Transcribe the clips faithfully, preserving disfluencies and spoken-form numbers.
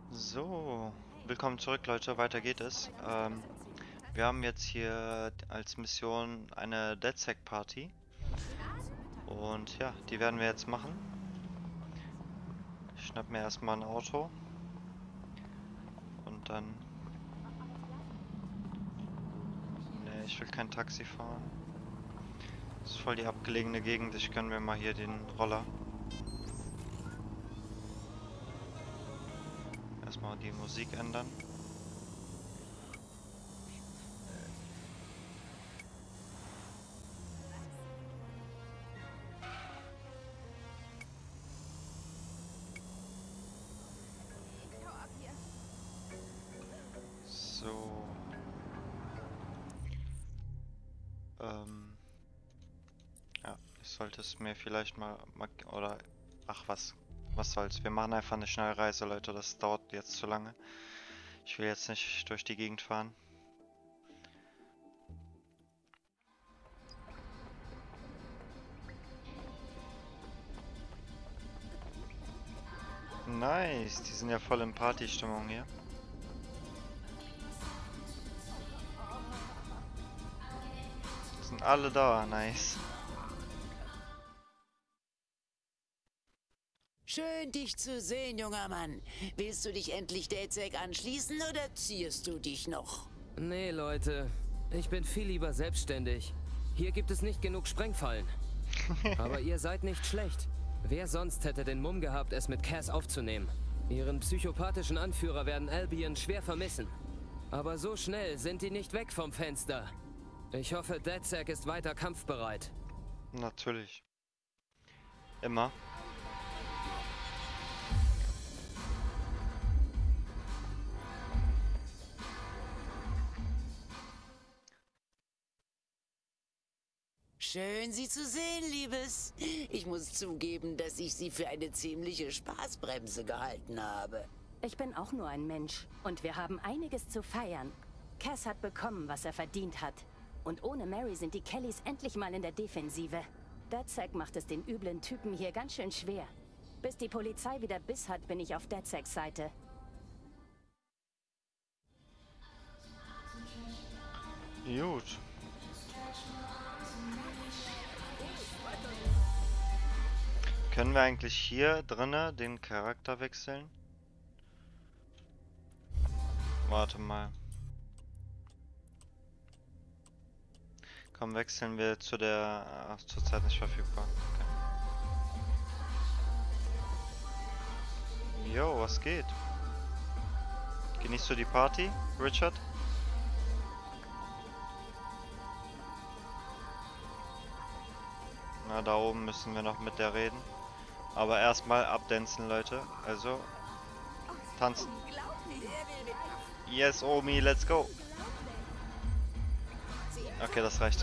So, willkommen zurück, Leute. Weiter geht es. Ähm, wir haben jetzt hier als Mission eine DedSec-Party. Und ja, die werden wir jetzt machen. Ich schnapp mir erstmal ein Auto. Und dann... Ne, ich will kein Taxi fahren. Das ist voll die abgelegene Gegend. Ich gönn mir mal hier den Roller. Erstmal die Musik ändern. So. Ähm. Ja, ich sollte es mir vielleicht mal... Oder... Ach was. Was soll's. Wir machen einfach eine schnelle Reise, Leute. Das dauert jetzt zu lange. Ich will jetzt nicht durch die Gegend fahren. Nice. Die sind ja voll in Partystimmung hier. Sind alle da. Nice. Schön, dich zu sehen, junger Mann. Willst du dich endlich DedSec anschließen oder ziehst du dich noch? Nee, Leute. Ich bin viel lieber selbstständig. Hier gibt es nicht genug Sprengfallen. Aber ihr seid nicht schlecht. Wer sonst hätte den Mumm gehabt, es mit Cass aufzunehmen? Ihren psychopathischen Anführer werden Albion schwer vermissen. Aber so schnell sind die nicht weg vom Fenster. Ich hoffe, DedSec ist weiter kampfbereit. Natürlich. Immer. Schön, Sie zu sehen, Liebes. Ich muss zugeben, dass ich Sie für eine ziemliche Spaßbremse gehalten habe. Ich bin auch nur ein Mensch und wir haben einiges zu feiern. Cass hat bekommen, was er verdient hat. Und ohne Mary sind die Kellys endlich mal in der Defensive. DedSec macht es den üblen Typen hier ganz schön schwer. Bis die Polizei wieder Biss hat, bin ich auf DedSecs Seite. Gut. Können wir eigentlich hier drinnen den Charakter wechseln? Warte mal. Komm, wechseln wir zu der... Ach, zurzeit nicht verfügbar. Okay. Jo, was geht? Genießt du die Party, Richard? Na, da oben müssen wir noch mit der reden. Aber erstmal abdancen, Leute. Also, tanzen. Yes, Omi, let's go. Okay, das reicht.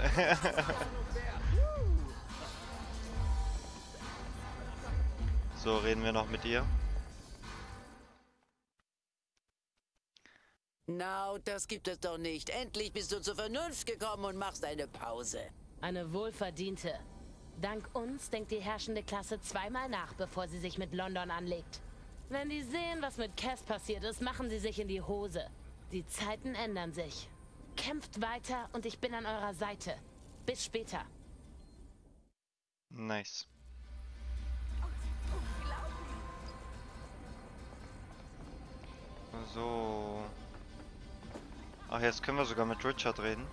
So, reden wir noch mit ihr. Na, das gibt es doch nicht. Endlich bist du zur Vernunft gekommen und machst eine Pause. Eine wohlverdiente. Dank uns denkt die herrschende Klasse zweimal nach, bevor sie sich mit London anlegt. Wenn die sehen, was mit Cass passiert ist, machen sie sich in die Hose. Die Zeiten ändern sich. Kämpft weiter und ich bin an eurer Seite. Bis später. Nice. So. Ach, jetzt können wir sogar mit Richard reden.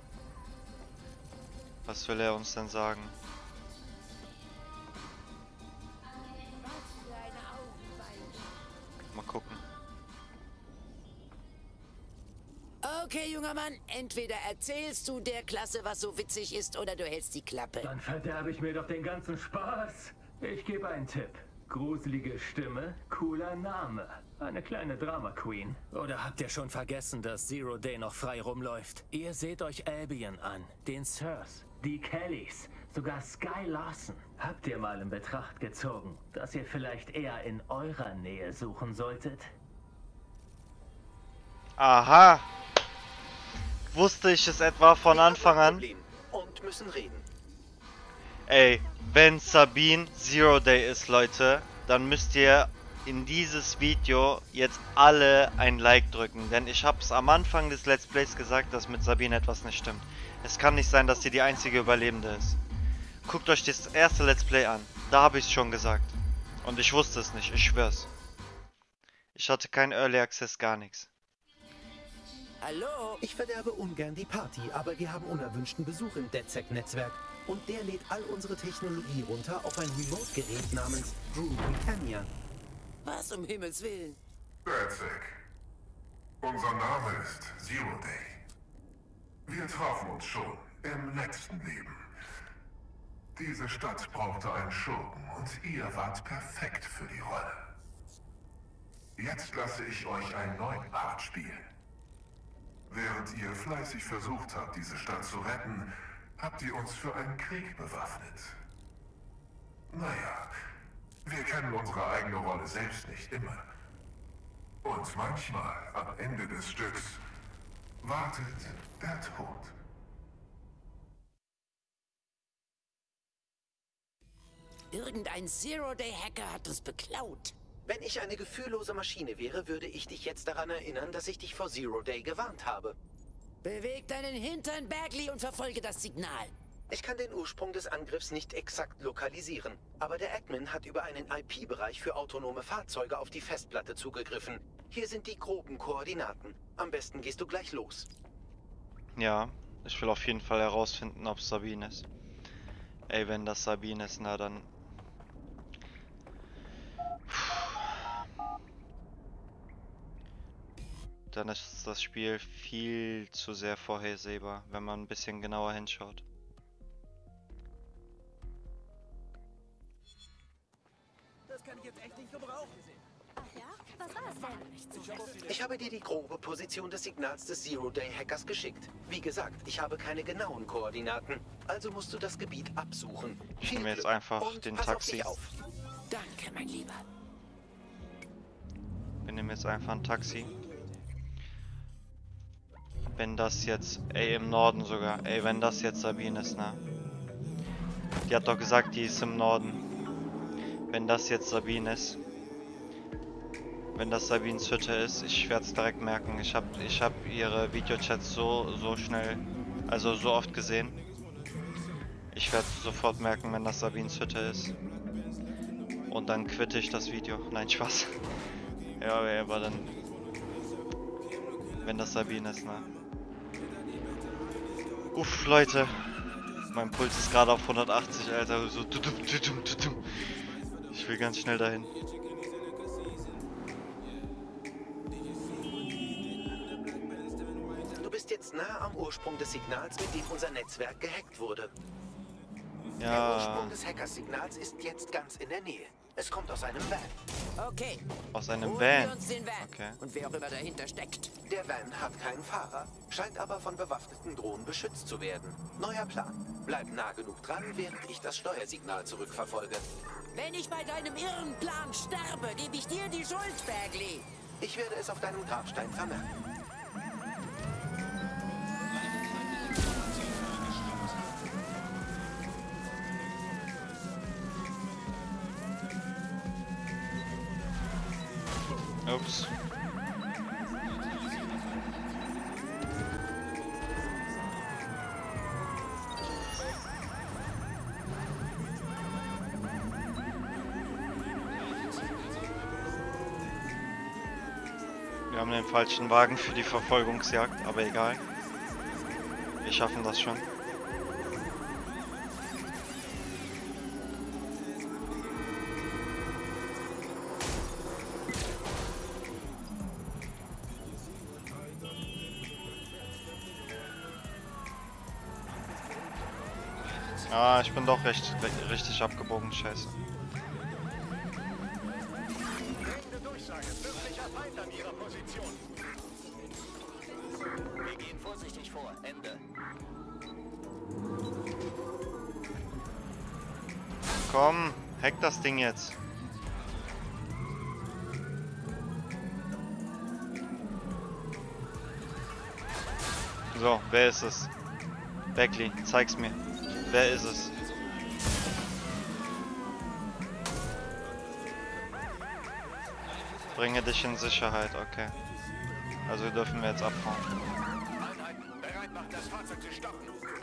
Was will er uns denn sagen? Mal gucken. Okay, junger Mann, entweder erzählst du der Klasse, was so witzig ist, oder du hältst die Klappe. Dann verderbe ich mir doch den ganzen Spaß. Ich gebe einen Tipp. Gruselige Stimme, cooler Name. Eine kleine Drama Queen. Oder habt ihr schon vergessen, dass Zero Day noch frei rumläuft? Ihr seht euch Albion an, den Sirs, Die Kellys, sogar Sky Larson. Habt ihr mal in Betracht gezogen, dass ihr vielleicht eher in eurer Nähe suchen solltet? Aha! Wusste ich es etwa von Anfang an? und müssen reden. Ey, wenn Sabine Zero Day ist, Leute, dann müsst ihr in dieses Video jetzt alle ein Like drücken, denn ich habe es am Anfang des Let's Plays gesagt, dass mit Sabine etwas nicht stimmt. Es kann nicht sein, dass sie die einzige Überlebende ist. Guckt euch das erste Let's Play an, da habe ich es schon gesagt. Und ich wusste es nicht, ich schwör's. Ich hatte keinen Early Access, gar nichts. Hallo? Ich verderbe ungern die Party, aber wir haben unerwünschten Besuch im DedSec-Netzwerk. Und der lädt all unsere Technologie runter auf ein Remote-Gerät namens Drew Britannia. Was um Himmels Willen? DedSec. Unser Name ist Zero Day. Wir trafen uns schon im letzten Leben. Diese Stadt brauchte einen Schurken und ihr wart perfekt für die Rolle. Jetzt lasse ich euch einen neuen Part spielen. Während ihr fleißig versucht habt, diese Stadt zu retten, habt ihr uns für einen Krieg bewaffnet. Naja, wir kennen unsere eigene Rolle selbst nicht immer. Und manchmal, am Ende des Stücks, wartet der Tod. Irgendein Zero-Day-Hacker hat uns beklaut. Wenn ich eine gefühllose Maschine wäre, würde ich dich jetzt daran erinnern, dass ich dich vor Zero Day gewarnt habe. Beweg deinen Hintern, Bagley, und verfolge das Signal. Ich kann den Ursprung des Angriffs nicht exakt lokalisieren, aber der Admin hat über einen I P-Bereich für autonome Fahrzeuge auf die Festplatte zugegriffen. Hier sind die groben Koordinaten. Am besten gehst du gleich los. Ja, ich will auf jeden Fall herausfinden, ob es Sabine ist. Ey, wenn das Sabine ist, na dann... Dann ist das Spiel viel zu sehr vorhersehbar, wenn man ein bisschen genauer hinschaut. Das kann ich jetzt echt nicht gebrauchen. Ach ja? Was war das denn? Ich habe dir die grobe Position des Signals des Zero-Day-Hackers geschickt. Wie gesagt, ich habe keine genauen Koordinaten, also musst du das Gebiet absuchen. Ich nehme jetzt einfach und den pass auf Taxi. dich auf. Danke, mein Lieber. Wir nehmen jetzt einfach ein Taxi. Wenn das jetzt, ey, im Norden sogar, ey, wenn das jetzt Sabine ist, ne? Die hat doch gesagt, die ist im Norden. Wenn das jetzt Sabine ist, wenn das Sabines Hütte ist, ich werde es direkt merken. Ich habe ich hab ihre Videochats so, so schnell, also so oft gesehen. Ich werde sofort merken, wenn das Sabines Hütte ist. Und dann quitte ich das Video. Nein, Spaß. Ja, aber dann, wenn das Sabine ist, ne? Uff, Leute. Mein Puls ist gerade auf hundertachtzig, Alter. So. Ich will ganz schnell dahin. Du bist jetzt nah am Ursprung des Signals, mit dem unser Netzwerk gehackt wurde. Der Ja. Ursprung des Hackers-Signals ist jetzt ganz in der Nähe. Es kommt aus einem Van. Okay. Aus einem Holen Van. wir uns den Van. Okay. Und wer auch immer dahinter steckt. Der Van hat keinen Fahrer, scheint aber von bewaffneten Drohnen beschützt zu werden. Neuer Plan. Bleib nah genug dran, während ich das Steuersignal zurückverfolge. Wenn ich bei deinem irren Plan sterbe, gebe ich dir die Schuld, Bagley. Ich werde es auf deinem Grabstein vermerken. Ups. Wir haben den falschen Wagen für die Verfolgungsjagd, aber egal. Wir schaffen das schon. Ah, ich bin doch recht, richtig abgebogen, scheiße. Dringende Durchsage. Möglicher Feind an ihrer Position. Wir gehen vorsichtig vor. Ende. Komm, hack das Ding jetzt. So, wer ist es? Bagley, zeig's mir. Wer ist es? bringe dich in Sicherheit, okay. Also dürfen wir jetzt abhauen. Einheiten, bereit machen, das Fahrzeug zu stoppen.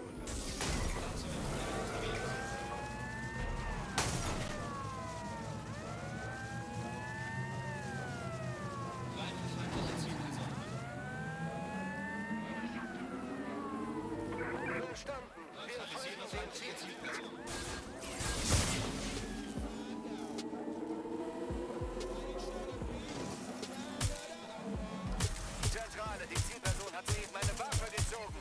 Zentrale, die Zielperson hat soeben eine Waffe gezogen.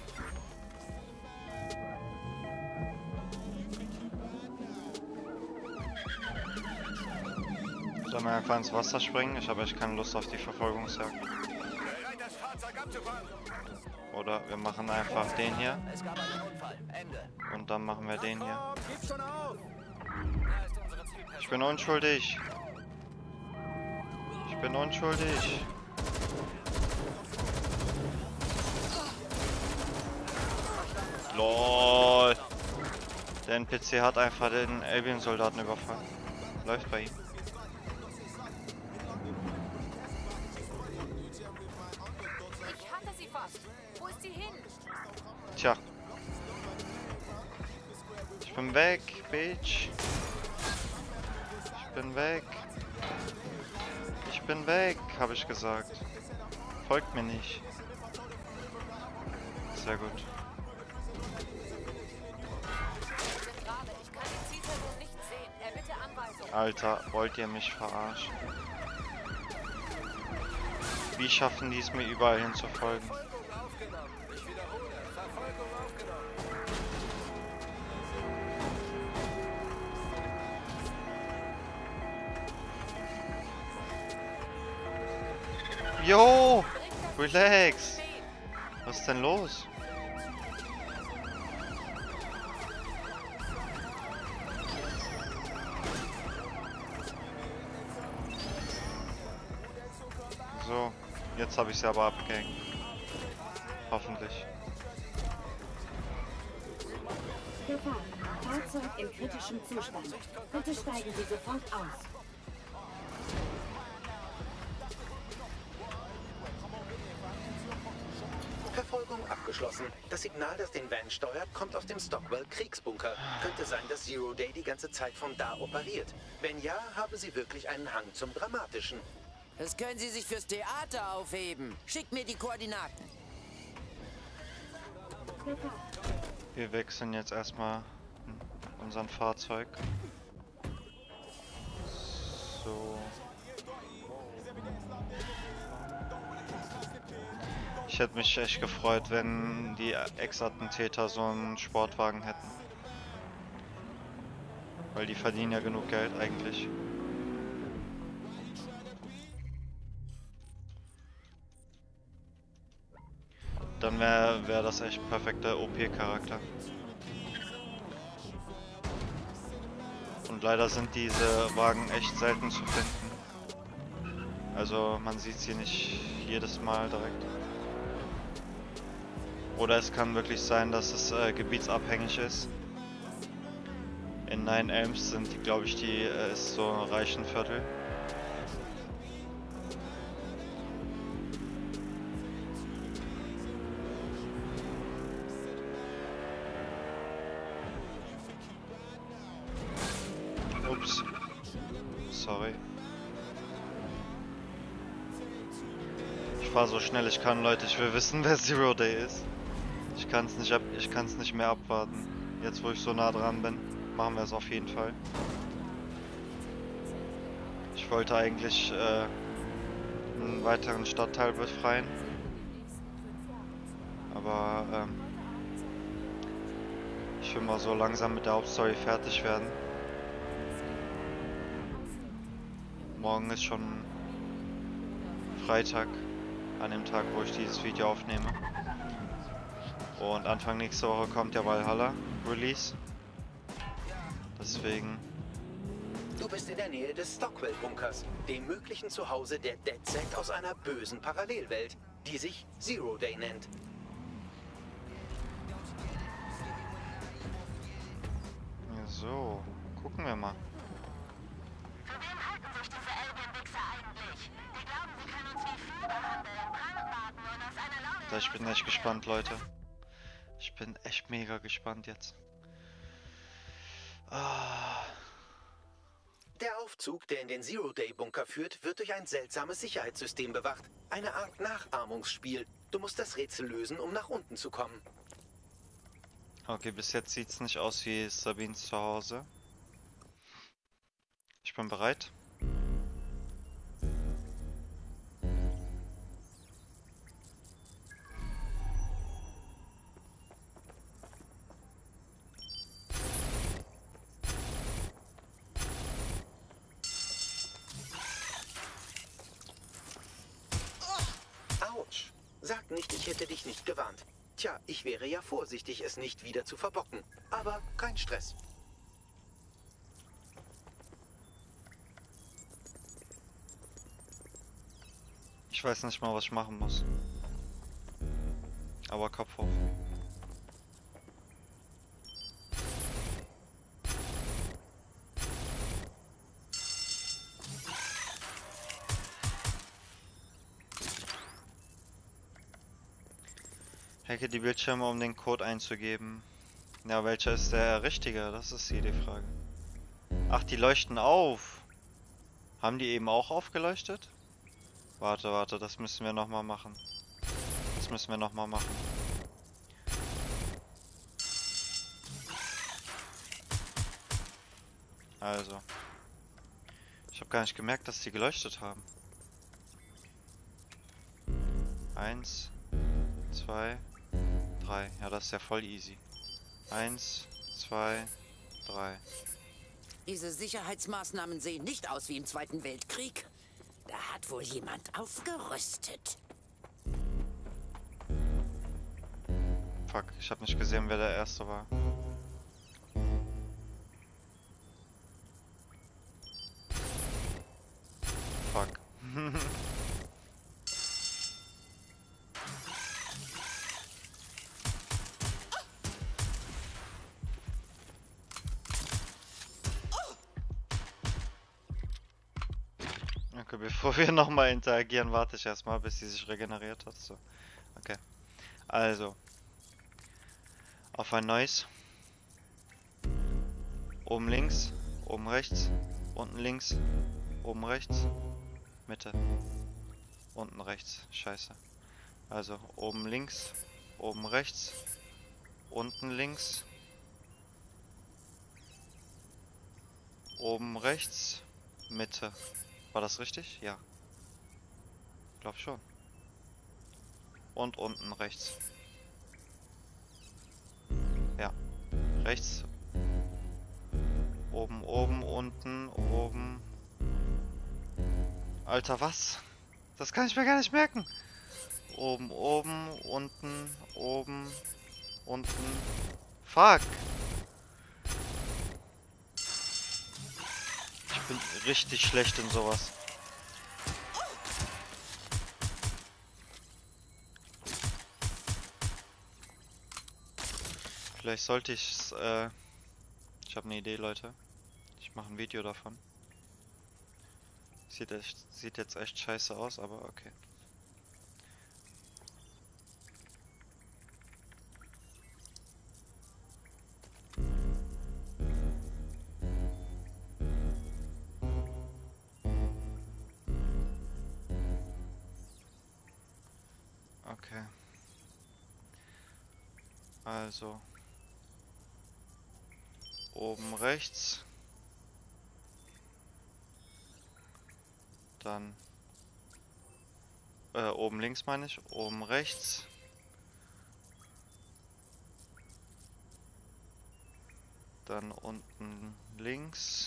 Sollen wir einfach ins Wasser springen? Ich habe echt keine Lust auf die Verfolgungsjagd. Bereit, das Fahrzeug abzufahren. Oder wir machen einfach den hier. Es gab einen Unfall. Ende. Und dann machen wir den hier. Gib schon auf. Da ist unsere Zielperson. Ich bin unschuldig. Ich bin unschuldig. LOL. Der N P C hat einfach den Albion-Soldaten überfallen. Läuft bei ihm. Ich hatte sie fast. Wo ist sie hin? Tja. Ich bin weg, Bitch. Ich bin weg. Ich bin weg, habe ich gesagt. Folgt mir nicht. Sehr gut. Zentrale, ich kann die Zielperson nicht sehen. Erbitte Anweisung. Alter, wollt ihr mich verarschen? Wie schaffen die es mir überall hinzufolgen? Verfolgung aufgenommen. Ich wiederhole. Verfolgung aufgenommen. Jo! Relax! Was ist denn los? So, jetzt habe ich sie aber abgehängt. Hoffentlich. Gefahr. Fahrzeug in kritischem Zustand. Bitte steigen Sie sofort aus. Verfolgung abgeschlossen. Das Signal, das den Van steuert, kommt aus dem Stockwell-Kriegsbunker. Könnte sein, dass Zero Day die ganze Zeit von da operiert. Wenn ja, haben Sie wirklich einen Hang zum Dramatischen. Das können Sie sich fürs Theater aufheben. Schickt mir die Koordinaten. Wir wechseln jetzt erstmal unseren Fahrzeug. So. Ich hätte mich echt gefreut, wenn die Ex-Attentäter so einen Sportwagen hätten. Weil die verdienen ja genug Geld eigentlich. Dann wäre wär das echt perfekter O P-Charakter. Und leider sind diese Wagen echt selten zu finden. Also man sieht sie nicht jedes Mal direkt. Oder es kann wirklich sein, dass es äh, gebietsabhängig ist. In Nine Elms sind die, glaube ich, die äh, ist so ein reichen Viertel. Ups. Sorry. Ich fahre so schnell ich kann, Leute. Ich will wissen, wer Zero Day ist. Ich kann es nicht ab, ich kann es nicht mehr abwarten. Jetzt, wo ich so nah dran bin, machen wir es auf jeden Fall. Ich wollte eigentlich äh, einen weiteren Stadtteil befreien. Aber ähm, ich will mal so langsam mit der Hauptstory fertig werden. Morgen ist schon Freitag, an dem Tag, wo ich dieses Video aufnehme. Und Anfang nächste Woche kommt ja Valhalla Release. Deswegen. Du bist in der Nähe des Stockwell-Bunkers, dem möglichen Zuhause der DedSec aus einer bösen Parallelwelt, die sich Zero Day nennt. Ja, so, gucken wir mal. Für wen halten sich diese Alien-Wichser eigentlich? Die Alter, ich bin echt gespannt, Leute. Ich bin echt mega gespannt jetzt. Ah. Der Aufzug, der in den Zero-Day-Bunker führt, wird durch ein seltsames Sicherheitssystem bewacht. Eine Art Nachahmungsspiel. Du musst das Rätsel lösen, um nach unten zu kommen. Okay, bis jetzt sieht es nicht aus wie Sabines Zuhause. Ich bin bereit. Autsch. Sag nicht, ich hätte dich nicht gewarnt. Tja, ich wäre ja vorsichtig, es nicht wieder zu verbocken. Aber kein Stress. Ich weiß nicht mal, was ich machen muss. Aber Kopf hoch. Hacke die Bildschirme, um den Code einzugeben. Ja, welcher ist der richtige? Das ist hier die Frage. Ach, die leuchten auf. Haben die eben auch aufgeleuchtet? Warte, warte, das müssen wir nochmal machen. Das müssen wir nochmal machen. Also. Ich habe gar nicht gemerkt, dass die geleuchtet haben. Eins, zwei, drei. Ja, das ist ja voll easy. Eins, zwei, drei. Diese Sicherheitsmaßnahmen sehen nicht aus wie im Zweiten Weltkrieg. Da hat wohl jemand aufgerüstet. Fuck, ich habe nicht gesehen, wer der Erste war. Fuck. Okay, bevor wir nochmal interagieren, warte ich erstmal, bis sie sich regeneriert hat. So. Okay. Also. Auf ein neues. Oben links, oben rechts, unten links, oben rechts, Mitte, unten rechts. Scheiße. Also oben links, oben rechts, unten links, oben rechts, Mitte. War das richtig? Ja. Glaub schon. Und unten rechts. Ja. Rechts. Oben, oben, unten, oben. Alter, was? Das kann ich mir gar nicht merken. Oben, oben, unten, oben, unten. Fuck. Ich bin richtig schlecht in sowas. Vielleicht sollte ich äh, ich habe eine Idee, Leute. Ich mache ein Video davon. Sieht, echt, sieht jetzt echt scheiße aus, aber okay. Okay. Also. Oben rechts. Dann. Äh, oben links meine ich. Oben rechts. Dann unten links.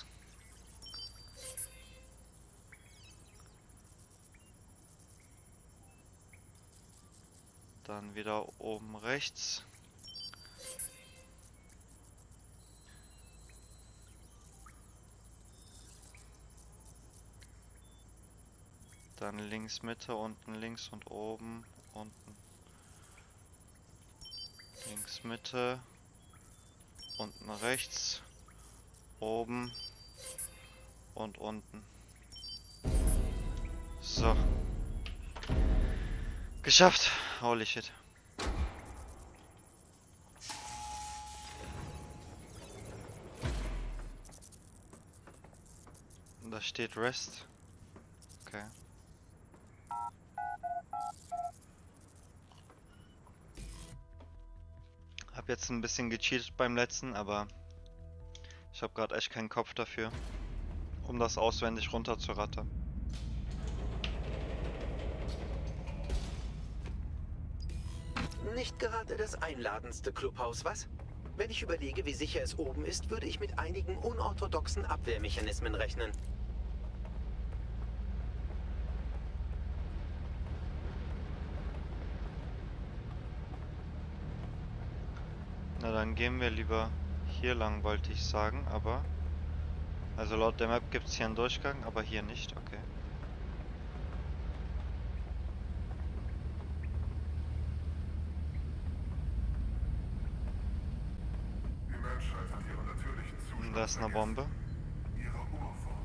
Dann wieder oben rechts. Dann links Mitte, unten links und oben, unten. Links Mitte, unten rechts, oben und unten. So. Geschafft. holy shit. Da steht Rest. Okay. Hab jetzt ein bisschen gecheatet beim letzten, aber ich habe gerade echt keinen Kopf dafür, um das auswendig runterzurattern. Nicht gerade das einladendste Clubhaus, was? Wenn ich überlege, wie sicher es oben ist, würde ich mit einigen unorthodoxen Abwehrmechanismen rechnen. Na dann gehen wir lieber hier lang, wollte ich sagen, aber... Also laut der Map gibt es hier einen Durchgang, aber hier nicht, okay. Die Menschheit hat ihren natürlichen Zustand Da ist eine Bombe. ihre Urform.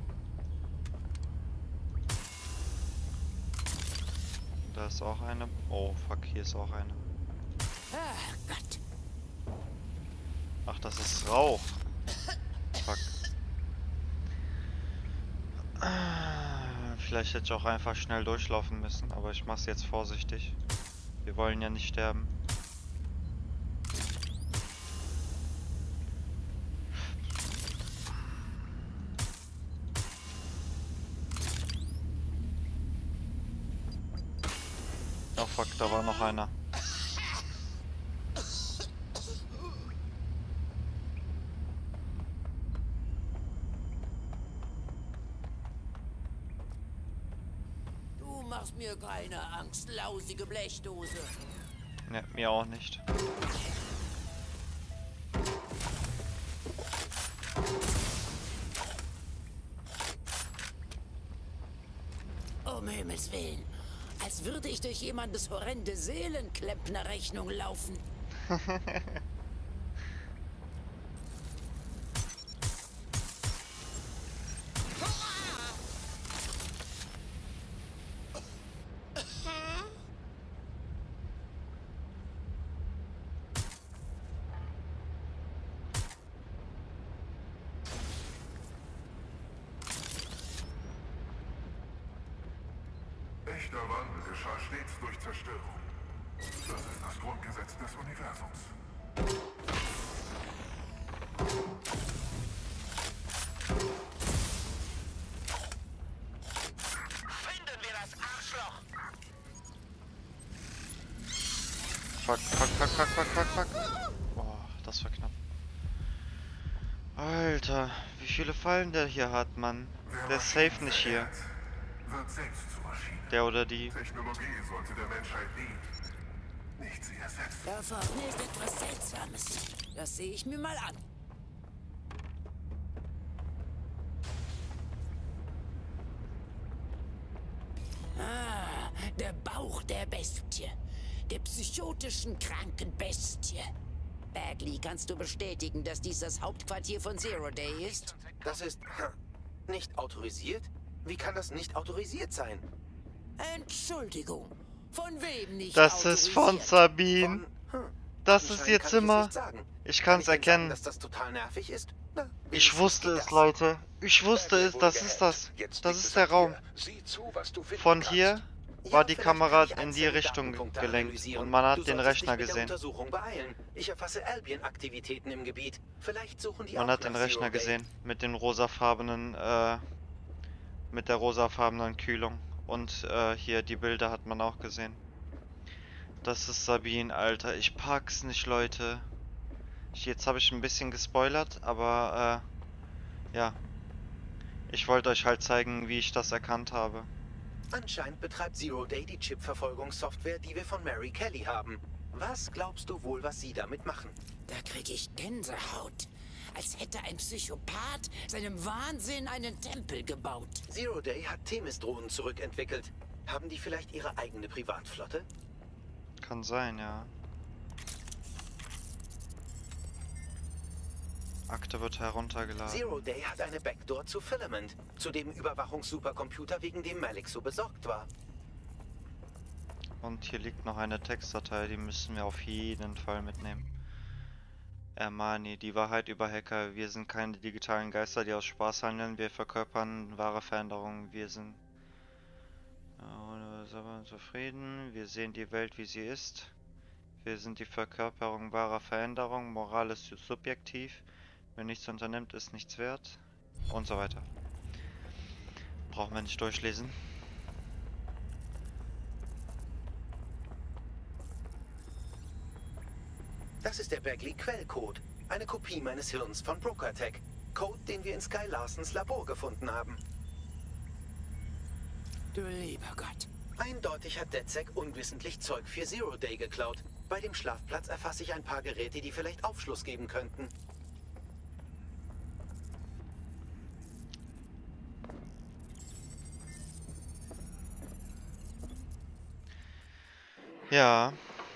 Da ist auch eine. Oh fuck, hier ist auch eine. Ach Gott. Ach, das ist Rauch. Fuck. Vielleicht hätte ich auch einfach schnell durchlaufen müssen, aber ich mach's jetzt vorsichtig. Wir wollen ja nicht sterben. Oh fuck, da war noch einer. Du machst mir keine Angst, lausige Blechdose. Ne, mir auch nicht. Um Himmels Willen. Als würde ich durch jemandes horrende Seelenklempnerrechnung laufen. Echter Wandel geschah stets durch Zerstörung. Das ist das Grundgesetz des Universums. Finden wir das Arschloch! Fuck, fuck, fuck, fuck, fuck, fuck, fuck. Boah, das war knapp. Alter, wie viele Fallen der hier hat, Mann. Der ist safe nicht hier. Wird selbst zur Maschine. Der oder die. Technologie sollte der Menschheit dienen, nicht sie ersetzen. Da vorne ist etwas Seltsames. Das sehe ich mir mal an. Ah, der Bauch der Bestie. Der psychotischen, kranken Bestie. Bagley, kannst du bestätigen, dass dies das Hauptquartier von Zero Day ist? Das ist nicht autorisiert? Wie kann das nicht autorisiert sein? Entschuldigung. Von wem nicht Das ist von Sabine. Von, hm, Das ist ihr Zimmer. Ich kann es erkennen. Dass das total nervig ist? Na, Ich wusste es, Leute. Ich wusste es. Das ist das. Das ist der Raum. Von hier war die Kamera in die Richtung gelenkt und man hat den Rechner gesehen. Ich erfasse Albion-Aktivitäten im Gebiet. Vielleicht suchen die Man auch hat den nach Rechner Zero Day. gesehen mit den rosafarbenen, äh, mit der rosafarbenen Kühlung. Und äh, hier die Bilder hat man auch gesehen. Das ist Sabine, Alter. Ich pack's nicht, Leute. Ich, jetzt habe ich ein bisschen gespoilert, aber äh, ja. Ich wollte euch halt zeigen, wie ich das erkannt habe. Anscheinend betreibt Zero Day die Chip-Verfolgungssoftware, die wir von Mary Kelly haben. Was glaubst du wohl, was sie damit machen? Da krieg ich Gänsehaut. Als hätte ein Psychopath seinem Wahnsinn einen Tempel gebaut. Zero Day hat Themis-Drohnen zurückentwickelt. Haben die vielleicht ihre eigene Privatflotte? Kann sein, ja. Akte wird heruntergeladen. Zero Day hat eine Backdoor zu Filament, zu dem Überwachungssupercomputer, wegen dem Malik so besorgt war. Und hier liegt noch eine Textdatei, die müssen wir auf jeden Fall mitnehmen. Ermani, die Wahrheit über Hacker. Wir sind keine digitalen Geister, die aus Spaß handeln. Wir verkörpern wahre Veränderungen. Wir sind äh, zufrieden. Wir sehen die Welt, wie sie ist. Wir sind die Verkörperung wahrer Veränderung. Moral ist subjektiv. Wer nichts unternimmt, ist nichts wert. Und so weiter. Brauchen wir nicht durchlesen. Das ist der Bagley-Quellcode. Eine Kopie meines Hirns von Brokertech. Code, den wir in Sky Larsons Labor gefunden haben. Du lieber Gott. Eindeutig hat DedSec unwissentlich Zeug für Zero Day geklaut. Bei dem Schlafplatz erfasse ich ein paar Geräte, die vielleicht Aufschluss geben könnten. Ja.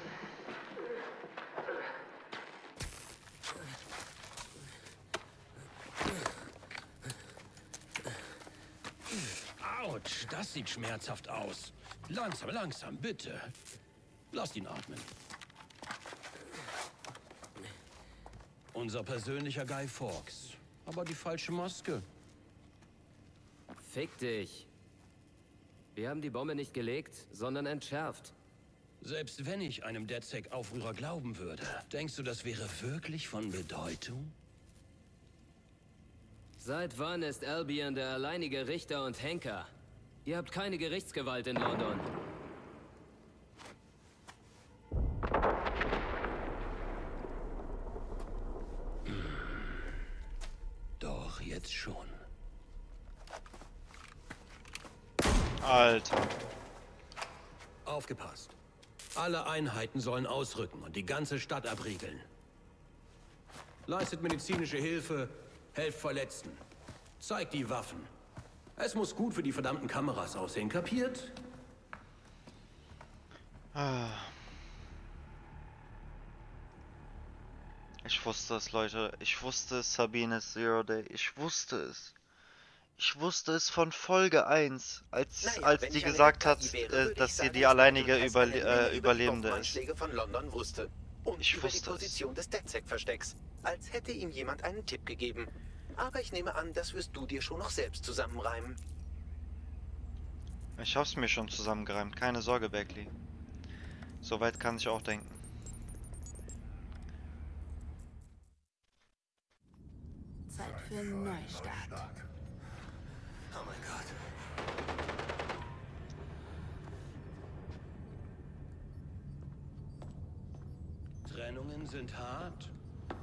Autsch, das sieht schmerzhaft aus. Langsam, langsam, bitte. Lasst ihn atmen. Unser persönlicher Guy Fawkes. Aber die falsche Maske. Fick dich. Wir haben die Bombe nicht gelegt, sondern entschärft. Selbst wenn ich einem DedSec-Aufrührer glauben würde, denkst du, das wäre wirklich von Bedeutung? Seit wann ist Albion der alleinige Richter und Henker? Ihr habt keine Gerichtsgewalt in London. Doch, jetzt schon. Alter. Aufgepasst. Alle Einheiten sollen ausrücken und die ganze Stadt abriegeln. Leistet medizinische Hilfe, helft Verletzten. Zeigt die Waffen. Es muss gut für die verdammten Kameras aussehen, kapiert? Ah. Ich wusste es, Leute. Ich wusste es, Sabine ist Zero Day. Ich wusste es. Ich wusste es von Folge eins, als, naja, als die gesagt hat, wäre, äh, dass sie die alleinige Überle äh, Überlebende ist. Von London wusste. Und ich über wusste die Position es. des DedSec-Verstecks. Als hätte ihm jemand einen Tipp gegeben. Aber ich nehme an, das wirst du dir schon noch selbst zusammenreimen. Ich hab's mir schon zusammengereimt. Keine Sorge, Bagley. Soweit kann ich auch denken. Zeit für einen Neustart. Oh mein Gott. Trennungen sind hart.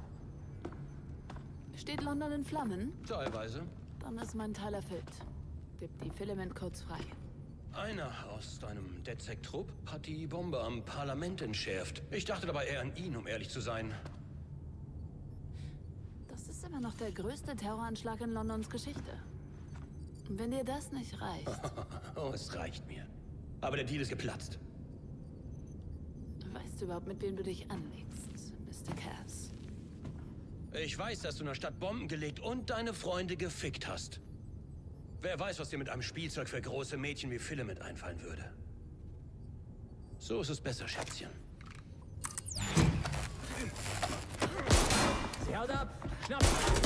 Steht London in Flammen? Teilweise. Dann ist mein Teil erfüllt. Gib die Filament kurz frei. Einer aus deinem DedSec-Trupp hat die Bombe am Parlament entschärft. Ich dachte dabei eher an ihn, um ehrlich zu sein. Das ist immer noch der größte Terroranschlag in Londons Geschichte. Wenn dir das nicht reicht... Oh, es reicht mir. Aber der Deal ist geplatzt. Weißt du überhaupt, mit wem du dich anlegst, Mister Cass? Ich weiß, dass du in der Stadt Bomben gelegt und deine Freunde gefickt hast. Wer weiß, was dir mit einem Spielzeug für große Mädchen wie Filament einfallen würde. So ist es besser, Schätzchen. Sie haut ab! Schnapp!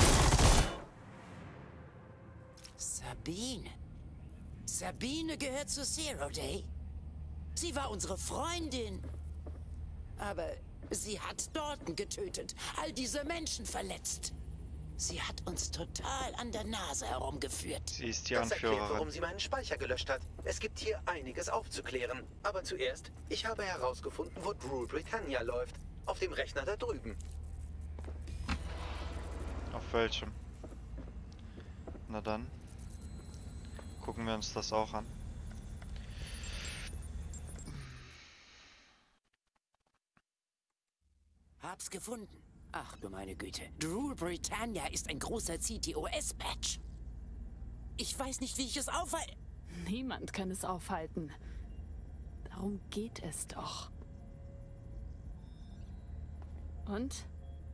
Sabine. Sabine gehört zu Zero Day. Sie war unsere Freundin. Aber sie hat Dalton getötet, all diese Menschen verletzt. Sie hat uns total an der Nase herumgeführt. Sie ist die Das erklärt, Anführerin. warum sie meinen Speicher gelöscht hat. Es gibt hier einiges aufzuklären. Aber zuerst, ich habe herausgefunden, wo Rule Britannia läuft. Auf dem Rechner da drüben. Auf welchem? Na dann. Gucken wir uns das auch an. Hab's gefunden. Ach du meine Güte. Rule Britannia ist ein großer C T O S-Patch. Ich weiß nicht, wie ich es aufhalte. Niemand kann es aufhalten. Darum geht es doch. Und?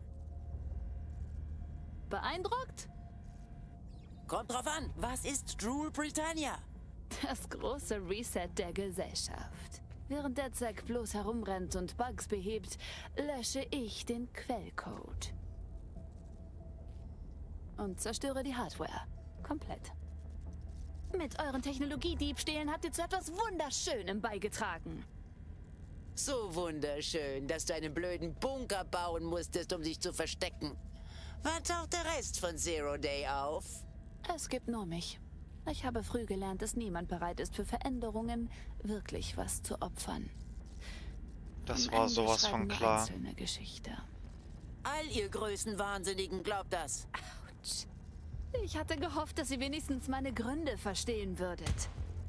Beeindruckt? Kommt drauf an, was ist Rule Britannia? Das große Reset der Gesellschaft. Während der Zack bloß herumrennt und Bugs behebt, lösche ich den Quellcode. Und zerstöre die Hardware. Komplett. Mit euren Technologiediebstählen habt ihr zu etwas Wunderschönem beigetragen. So wunderschön, dass du einen blöden Bunker bauen musstest, um dich zu verstecken. Wann taucht der Rest von Zero Day auf? Es gibt nur mich. Ich habe früh gelernt, dass niemand bereit ist, für Veränderungen wirklich was zu opfern. Das Am war Ende sowas schreiben von wir klar. einzelne Geschichte. All ihr Größenwahnsinnigen glaubt das. Autsch. Ich hatte gehofft, dass ihr wenigstens meine Gründe verstehen würdet.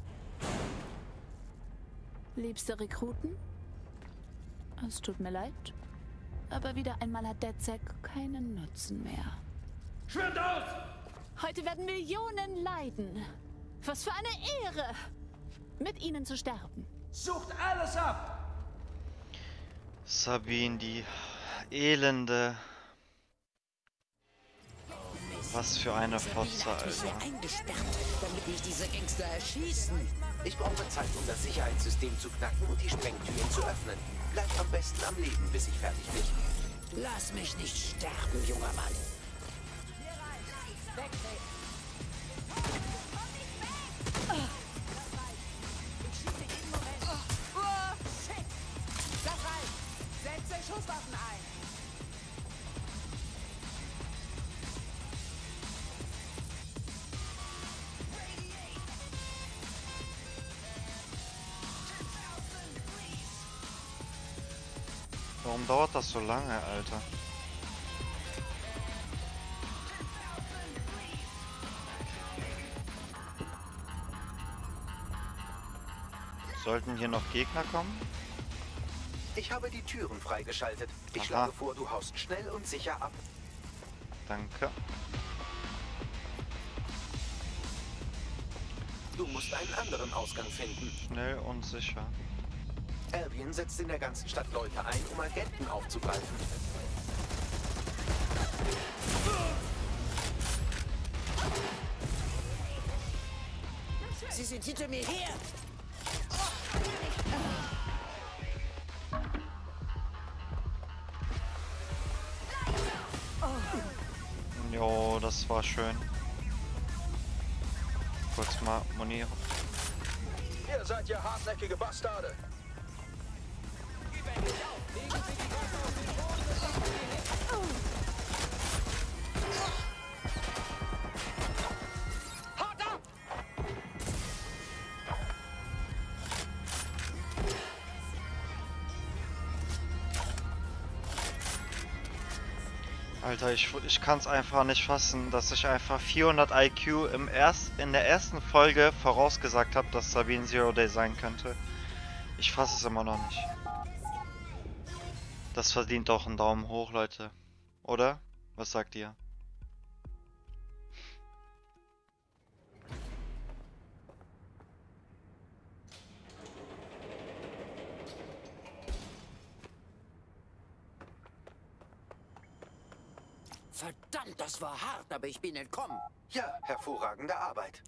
Liebste Rekruten? Es tut mir leid, aber wieder einmal hat der Zack keinen Nutzen mehr. Schwimmt aus! Heute werden Millionen leiden. Was für eine Ehre, mit ihnen zu sterben. Sucht alles ab! Sabine, die Elende. Was für eine Fotze, Alter. Eingesperrt, damit mich diese Gangster erschießen. Ich brauche Zeit, um das Sicherheitssystem zu knacken und die Sprengtüren zu öffnen. Bleib am besten am Leben, bis ich fertig bin. Lass mich nicht sterben, junger Mann. Lass rein! Setze Schusswaffen ein! Warum dauert das so lange, Alter? Sollten hier noch Gegner kommen? Ich habe die Türen freigeschaltet. Ich Aha. schlage vor, du haust schnell und sicher ab. Danke. Du musst einen anderen Ausgang finden. Schnell und sicher. Albion setzt in der ganzen Stadt Leute ein, um Agenten aufzugreifen. Sie sind hinter mir her! Jo, das war schön. Kurz mal Muni. Ihr seid ja hartnäckige Bastarde. Hart ab! Alter, ich, ich kann es einfach nicht fassen, dass ich einfach vierhundert I Q im erst, in der ersten Folge vorausgesagt habe, dass Sabine Zero Day sein könnte. Ich fasse es immer noch nicht. Das verdient doch einen Daumen hoch, Leute. Oder? Was sagt ihr? Verdammt, das war hart, aber ich bin entkommen. Ja, hervorragende Arbeit.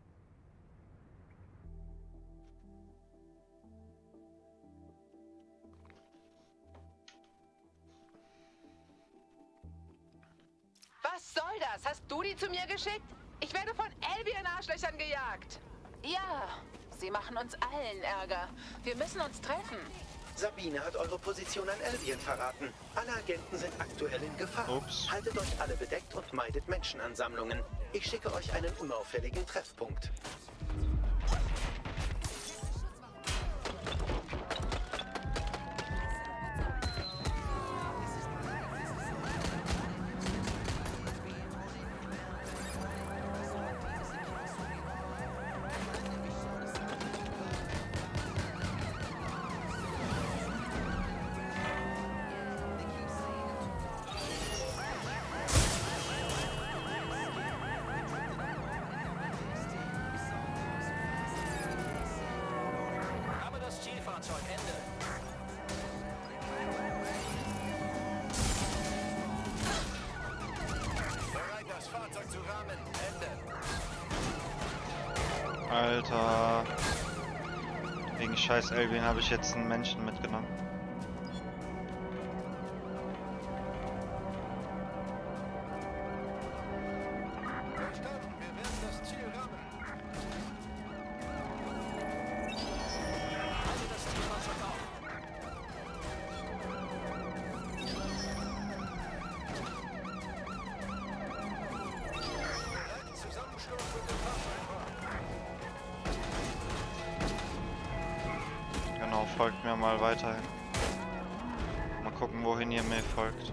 Was soll das? Hast du die zu mir geschickt? Ich werde von Albion-Arschlöchern gejagt. Ja, sie machen uns allen Ärger. Wir müssen uns treffen. Sabine hat eure Position an Albion verraten. Alle Agenten sind aktuell in Gefahr. Ups. Haltet euch alle bedeckt und meidet Menschenansammlungen. Ich schicke euch einen unauffälligen Treffpunkt. Zielfahrzeug, Ende. Bereit, das Fahrzeug zu rammen, Ende. Alter. Wegen scheiß Albion habe ich jetzt einen Menschen mitgenommen. Genau, folgt mir mal weiterhin. Mal gucken, wohin ihr mir folgt.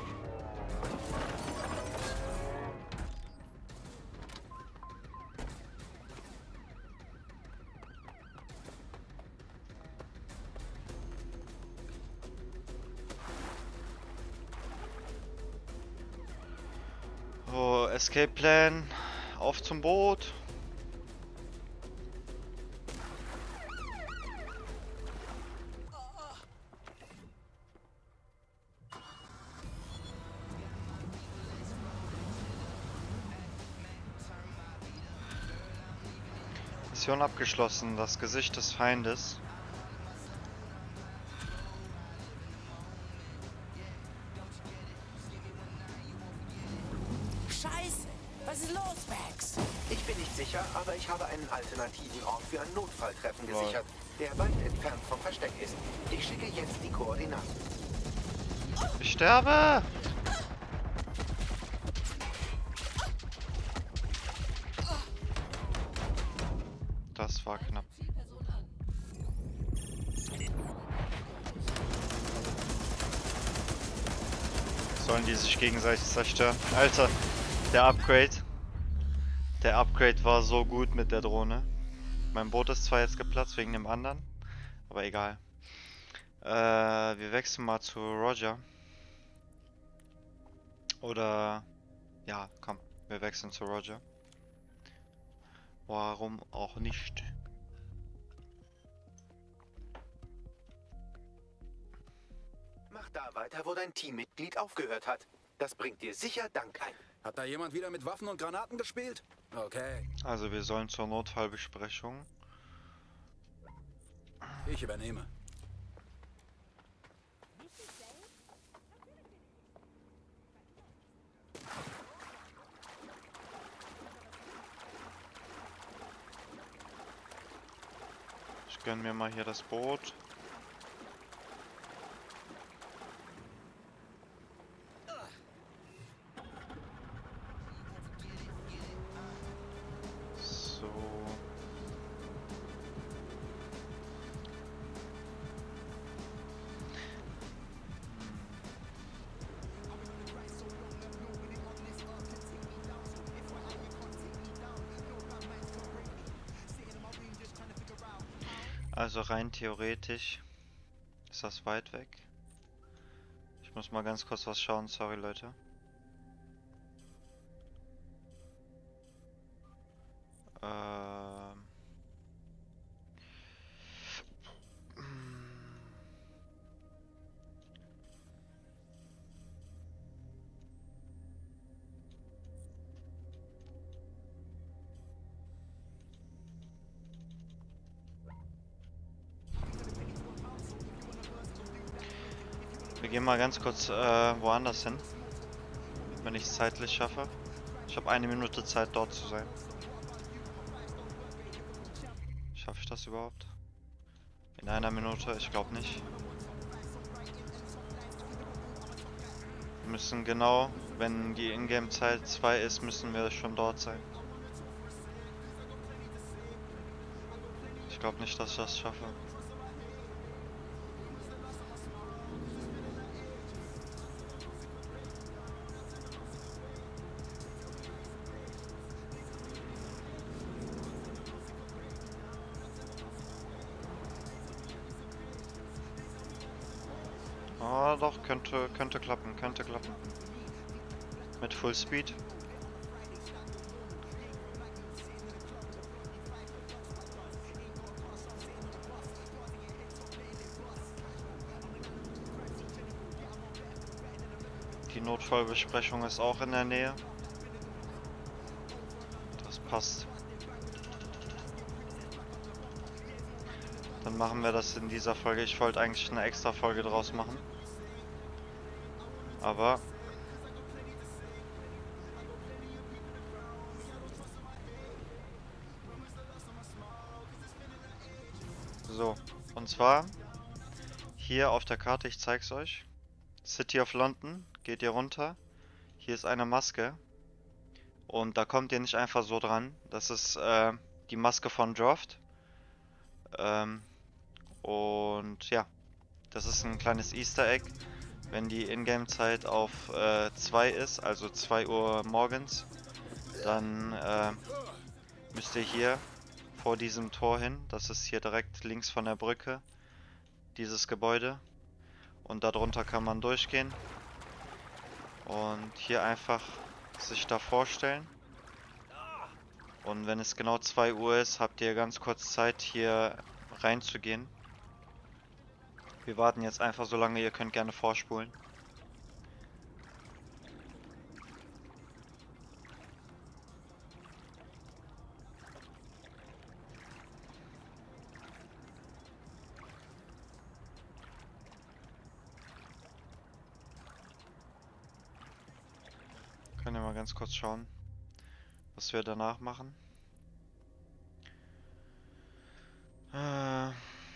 Oh, Escape Plan. Auf zum Boot. Mission abgeschlossen. Das Gesicht des Feindes. Scheiße! Was ist los, Max? Ich bin nicht sicher, aber ich habe einen alternativen Ort für ein Notfalltreffen Lol. gesichert, der weit entfernt vom Versteck ist. Ich schicke jetzt die Koordinaten. Ich sterbe! Das war knapp. Sollen die sich gegenseitig zerstören? Alter, der Upgrade. Der Upgrade war so gut mit der Drohne. Mein Boot ist zwar jetzt geplatzt wegen dem anderen, aber egal. Äh, wir wechseln mal zu Roger. Oder... Ja, komm, wir wechseln zu Roger. Warum auch nicht? Mach da weiter, wo dein Teammitglied aufgehört hat. Das bringt dir sicher Dank ein. Hat da jemand wieder mit Waffen und Granaten gespielt? Okay. Also wir sollen zur Notfallbesprechung. Ich übernehme. Ich gönn mir mal hier das Boot. So. Also rein theoretisch ist das weit weg. Ich muss mal ganz kurz was schauen, sorry Leute. Ähm Wir gehen mal ganz kurz äh, woanders hin, wenn ich es zeitlich schaffe. Ich habe eine Minute Zeit, dort zu sein. Schaffe ich das überhaupt? In einer Minute? Ich glaube nicht. Wir müssen genau, wenn die Ingame-Zeit zwei ist, müssen wir schon dort sein. Ich glaube nicht, dass ich das schaffe. Ah, doch, könnte, könnte klappen, könnte klappen. Mit Full Speed. Die Notfallbesprechung ist auch in der Nähe. Das passt. Dann machen wir das in dieser Folge. Ich wollte eigentlich eine extra Folge draus machen. Aber... So, und zwar hier auf der Karte, ich zeig's euch. City of London, geht ihr runter. Hier ist eine Maske. Und da kommt ihr nicht einfach so dran. Das ist äh, die Maske von Droft. Ähm, und ja, das ist ein kleines Easter Egg. Wenn die Ingame-Zeit auf zwei äh, ist, also zwei Uhr morgens, dann äh, müsst ihr hier vor diesem Tor hin. Das ist hier direkt links von der Brücke, dieses Gebäude. Und darunter kann man durchgehen. Und hier einfach sich da vorstellen. Und wenn es genau zwei Uhr ist, habt ihr ganz kurz Zeit, hier reinzugehen. Wir warten jetzt einfach so lange, ihr könnt gerne vorspulen. Können wir mal ganz kurz schauen, was wir danach machen. Äh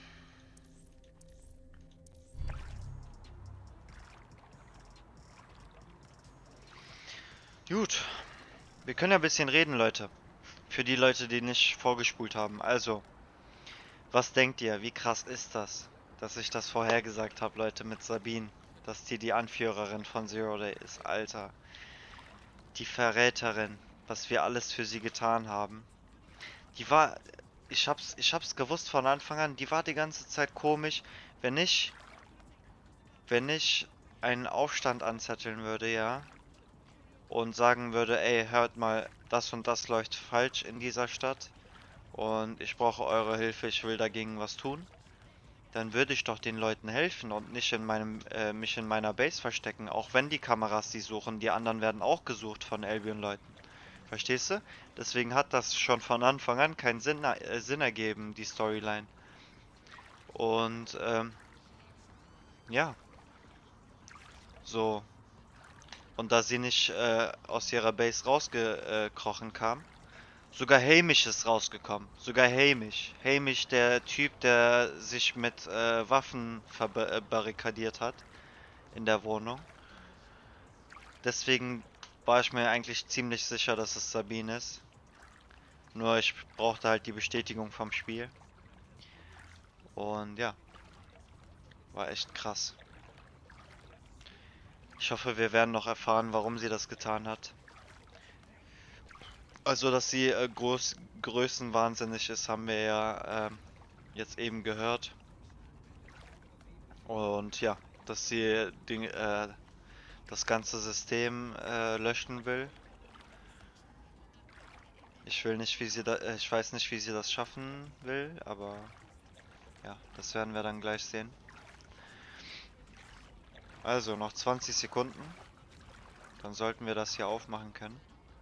Gut, wir können ja ein bisschen reden, Leute. Für die Leute, die nicht vorgespult haben. Also, was denkt ihr? Wie krass ist das, dass ich das vorhergesagt habe, Leute, mit Sabine? Dass die die Anführerin von Zero Day ist, Alter. Die Verräterin, was wir alles für sie getan haben. Die war, ich hab's, ich hab's gewusst von Anfang an, die war die ganze Zeit komisch. Wenn ich, wenn ich einen Aufstand anzetteln würde, ja, und sagen würde, ey, hört mal, das und das läuft falsch in dieser Stadt und ich brauche eure Hilfe, ich will dagegen was tun, dann würde ich doch den Leuten helfen und nicht in meinem, äh, mich in meiner Base verstecken, auch wenn die Kameras die suchen, die anderen werden auch gesucht von Albion-Leuten. Verstehst du? Deswegen hat das schon von Anfang an keinen Sinn, äh, Sinn ergeben, die Storyline. Und, ähm, ja. So. Und da sie nicht äh, aus ihrer Base rausgekrochen kam, sogar Hamish ist rausgekommen. Sogar Hamish. Hamish, der Typ, der sich mit äh, Waffen verbarrikadiert hat in der Wohnung. Deswegen war ich mir eigentlich ziemlich sicher, dass es Sabine ist. Nur ich brauchte halt die Bestätigung vom Spiel. Und ja, war echt krass. Ich hoffe, wir werden noch erfahren, warum sie das getan hat. Also, dass sie äh, groß, größenwahnsinnig ist, haben wir ja äh, jetzt eben gehört. Und ja, dass sie die, äh, das ganze System äh, löschen will. Ich will nicht, wie sie da, äh, ich weiß nicht, wie sie das schaffen will, aber ja, das werden wir dann gleich sehen. Also, noch zwanzig Sekunden. Dann sollten wir das hier aufmachen können.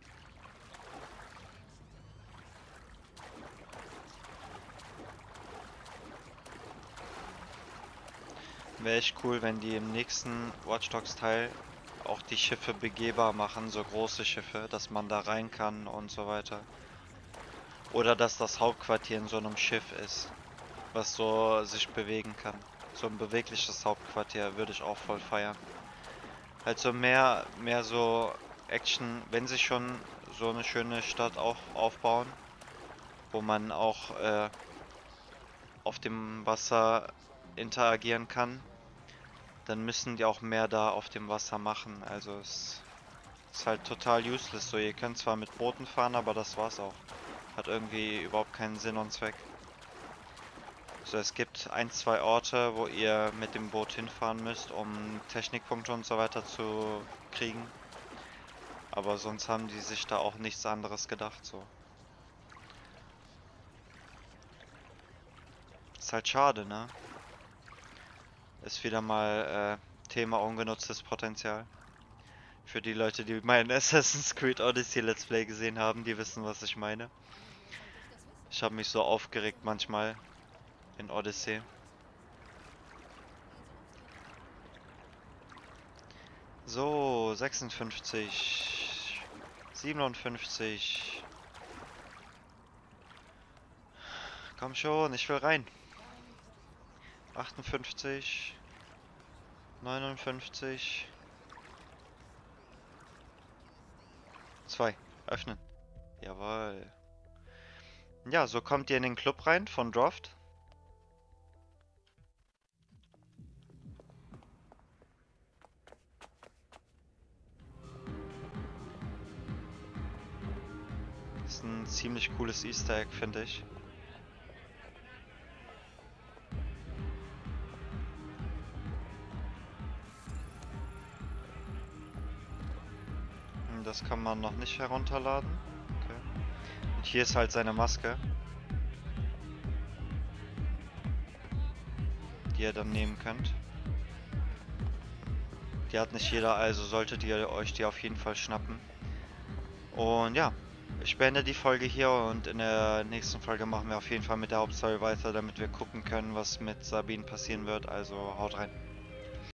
Wäre echt cool, wenn die im nächsten Watch Dogs Teil auch die Schiffe begehbar machen, so große Schiffe, dass man da rein kann und so weiter. Oder dass das Hauptquartier in so einem Schiff ist, was so sich bewegen kann. So ein bewegliches Hauptquartier würde ich auch voll feiern. Halt so mehr, mehr so Action, wenn sie schon so eine schöne Stadt auch aufbauen, wo man auch äh, auf dem Wasser interagieren kann, dann müssen die auch mehr da auf dem Wasser machen. Also es ist halt total useless. So, ihr könnt zwar mit Booten fahren, aber das war's auch. Hat irgendwie überhaupt keinen Sinn und Zweck. So, es gibt ein, zwei Orte, wo ihr mit dem Boot hinfahren müsst, um Technikpunkte und so weiter zu kriegen. Aber sonst haben die sich da auch nichts anderes gedacht, so. Ist halt schade, ne? Ist wieder mal äh, Thema ungenutztes Potenzial. Für die Leute, die meinen Assassin's Creed Odyssey Let's Play gesehen haben, die wissen, was ich meine. Ich habe mich so aufgeregt manchmal, in Odyssey. So, sechsundfünfzig, siebenundfünfzig. Komm schon, ich will rein. achtundfünfzig, neunundfünfzig. Zwei. Öffnen. Jawohl. Ja, so kommt ihr in den Club rein von Droft. Das ist ein ziemlich cooles Easter Egg, finde ich. Das kann man noch nicht herunterladen. Okay. Und hier ist halt seine Maske, die ihr dann nehmen könnt. Die hat nicht jeder, also solltet ihr euch die auf jeden Fall schnappen. Und ja, ich beende die Folge hier und in der nächsten Folge machen wir auf jeden Fall mit der Hauptstory weiter, damit wir gucken können, was mit Sabine passieren wird. Also haut rein.